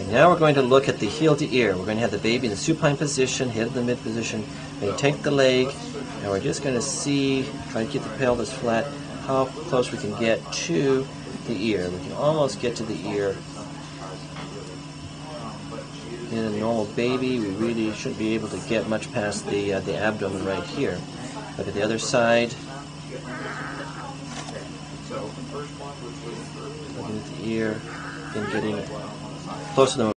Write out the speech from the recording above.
Now we're going to look at the heel to ear. We're going to have the baby in the supine position, head in the mid position. We're going to take the leg, and we're just going to see, try to keep the pelvis flat, how close we can get to the ear. We can almost get to the ear. In a normal baby, we really shouldn't be able to get much past the abdomen right here. Look at the other side. Looking at the ear and getting close to the